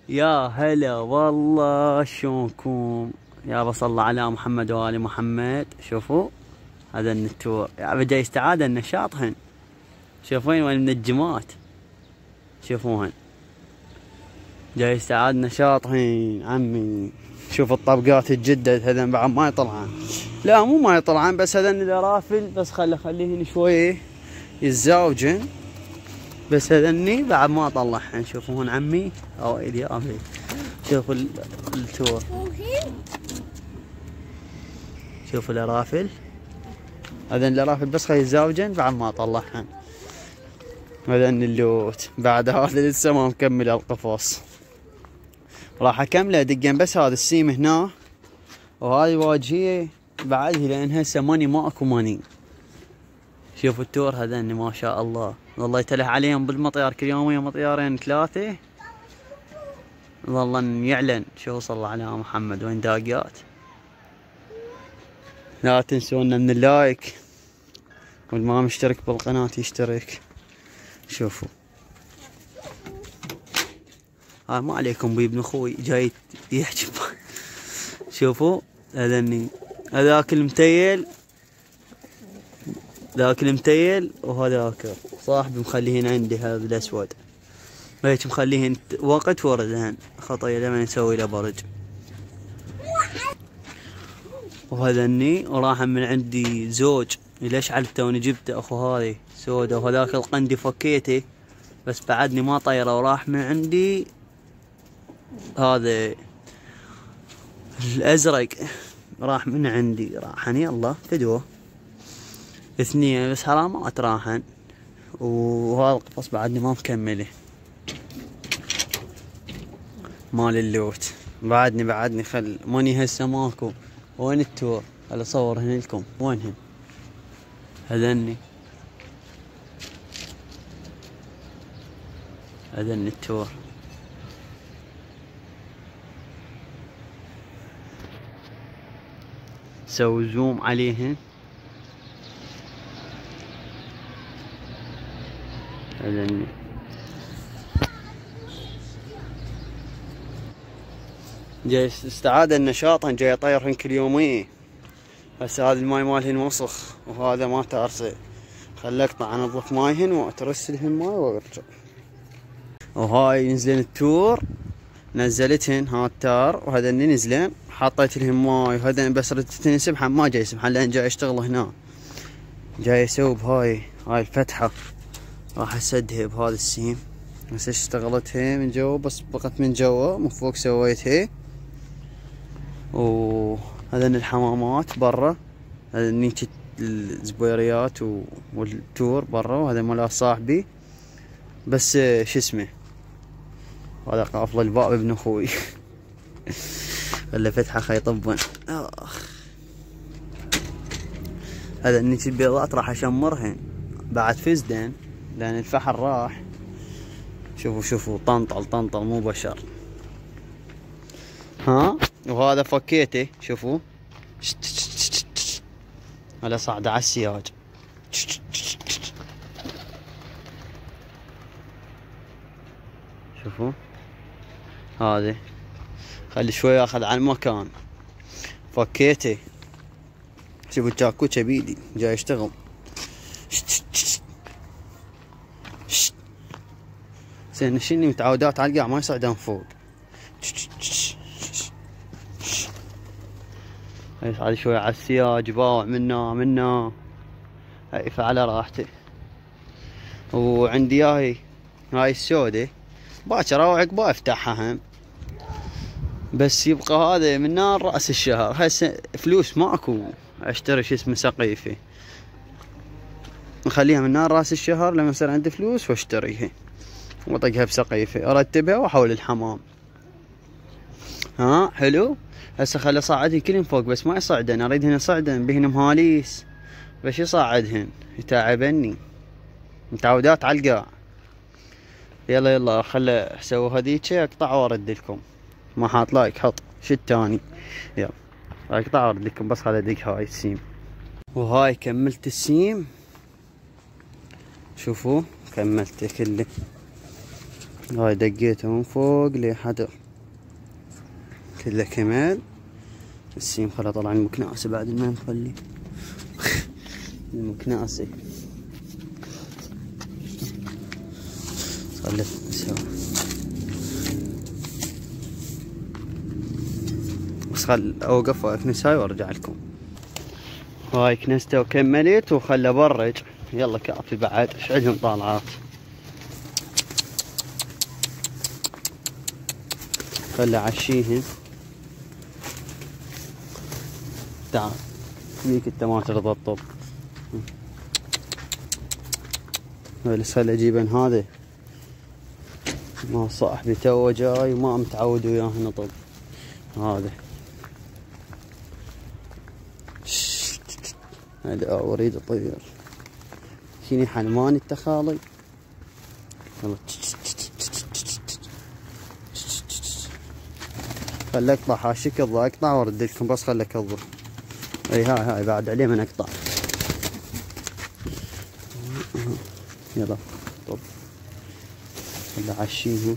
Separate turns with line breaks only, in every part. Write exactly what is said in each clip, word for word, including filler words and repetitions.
يا هلا والله، شلونكم؟ يابا صلى على محمد وآل محمد. شوفوا هذا النتور يابا جاي استعادة النشاط هن. شوفين وين المنجمات، شوفوهن جاي استعاد نشاط هين عمي. شوف الطبقات الجدد هذن بعد ما يطلعن، لا مو ما يطلعن، بس هذن الرافل بس خله خليهن شويه يتزاوجن، بس هذني بعد ما طلعهن. شوفوهن عمي اويل يا ابي. شوفوا التور، شوفوا الرافل هذن الرافل بس خلي يتزاوجن بعد ما طلعهن. هذن اللوت بعد هذا لسه ما مكمل القفص، راح اكمله دقن بس هذا السيم هنا وهذه واجهيه بعدها لان هسه ماني ماكو ماني. شوفوا التور هذني ما شاء الله، والله يتله عليهم بالمطيار كل يومين مطيارين ثلاثه والله يعلن. شوفوا صلى على محمد وين داقات. لا تنسونا من اللايك، واللي ما مشترك بالقناه يشترك. شوفوا ها ما عليكم بي ابن اخوي جاي يحجب. شوفوا هذني هذاك المتيل، ذاك المتيل وهذاك صاحبي مخليهن عندي هذا الاسود، هيك مخليهن وقت وردهن خطيه لما نسوي له برج. وهذني وراح من عندي زوج ليش على توني جبته اخو هذه سودا، وهذاك القندي فكيته بس بعدني ما طيره، وراح من عندي هذا الازرق راح من عندي راحن. يلا فدوه اثنين بس حرامات راحن، وهذا القفص بعدني ما مكمله مال اللوت. بعدني بعدني خل ماني هسه ماكو. وين التور؟ خل اصورهن لكم وينهن. هذني هذني التور. سوي زوم عليهن. هذني جاي استعاد النشاط، جاي يطيرهن كل يومين. هسه هذا الماي مالهن وسخ وهذا ما تارسه، خل اقطع انظف مايهن واترسلهن ماي وارجع. وهاي نزلن التور نزلتهن ها التار، وهذني نزلن حطيت لهم ماي، وهذا بس ردت يسبحن ما جاي يسبحن لان جاي يشتغل هنا. جاي اسوي بهاي هاي الفتحه راح اسدها بهذا السيم. هسه اشتغلتها من جوا بس بقت من جوا، من فوق سويتها. وهذن الحمامات برا، هذني الزبيريات والتور برا، وهذا مال صاحبي بس شو اسمه هذا قافل الباب ابن اخوي. خله فتحه خي يطبن. اخ هذا النيت البيضات راح اشمرهن بعد فزدن لان الفحل راح. شوفوا شوفوا طنطل طنطل مو بشر. ها وهذا فكيته شوفوا هذا صعد على السياج. شوفوا هذا خلي شوي ياخذ على المكان. فكيته شوفوا الجاكوتشة بيدي جاي يشتغل. زين شني متعودات على القاع ما يصعدون فوق. يصعد شوي على السياج باوع منا منا هاي فعلى راحته. وعندي هاي هاي السودة باكر او عقبه افتحها هم، بس يبقى هذا من نار راس الشهر. هسه فلوس ماكو اشتري شو اسمه سقيفه، نخليها من نار راس الشهر لما يصير عندي فلوس واشتريها واطقها بسقيفه ارتبها واحول الحمام. ها حلو. هسه خلي صعدهن كلهم فوق بس ما يصعدن، اريدهن يصعدن بهن مهاليس بس يصعدهن يتعبني متعودات على القاع. يلا يلا خل اسوي هذيك اقطع وارد لكم. ما حاط لايك حط شو الثاني. يلا اقطع وارد لكم بس خل ادق هاي السيم. وهاي كملت السيم شوفوا كملته كله. هاي دقيته من فوق لحد كله كمال. السيم خله طلع المكناسة بعد ما نخلي المكناسة خله نسوي بس خل اوقف واكنس هاي وارجع لكم. هاي كنسته وكملت وخله برج. يلا كافي بعد ايش عندهم طالعات. خله عشيهن. تعال فيك انت ما ترضى الطب. بس خله اجيبن هذا ما صاحبي توه جاي وما متعود وياه نطب. هذا هذا اريد اطير شيني حلماني التخالي. يلا خله اقطع هالشكل ضا اقطع وارد لكم بس خله اكظر. اي هاي هاي بعد عليه من اقطع. يلا طب خله عشيها.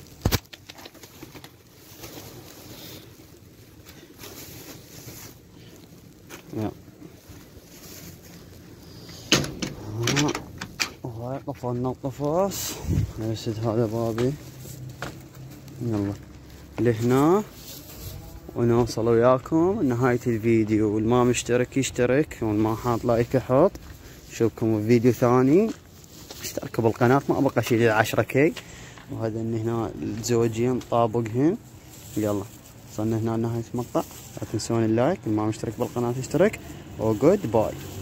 يلا وهاي قفلنا القفص. نسد هذا بابي. يلا لهنا ونوصل وياكم نهاية الفيديو. والما مشترك يشترك والما حاط لايك يحط. نشوفكم بفيديو ثاني. اشتركوا بالقناة ما ابقى اشيل العشرة كي. وهذا هنا الزوجين طابقهن. يلا وصلنا هنا لنهاية المقطع. لا تنسون اللايك والما مشترك بالقناة يشترك. وجود باي.